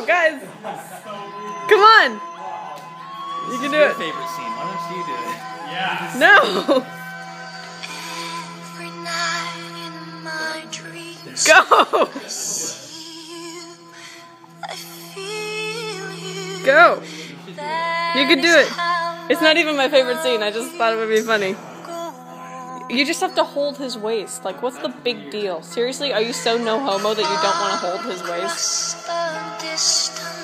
go, guys. Come on. You can do it. Favorite scene. Why don't you do it? Yeah. No. Every night in my dreams, Go. I see you, I feel you. Go. That You can do is it. how It's not even my favorite scene. I just thought it would be funny. I go. You just have to hold his waist. Like, what's the big deal? Seriously, are you so no homo that you don't want to hold his waist? Across the distant